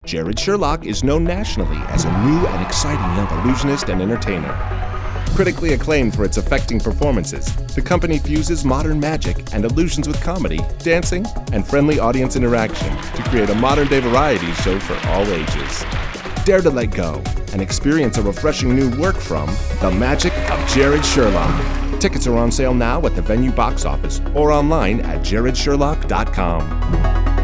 Jared Sherlock is known nationally as a new and exciting young illusionist and entertainer. Critically acclaimed for its affecting performances, the company fuses modern magic and illusions with comedy, dancing, and friendly audience interaction to create a modern-day variety show for all ages. Dare to let go and experience a refreshing new work from The Magic of Jared Sherlock. Tickets are on sale now at the Venue box office or online at jaredsherlock.com.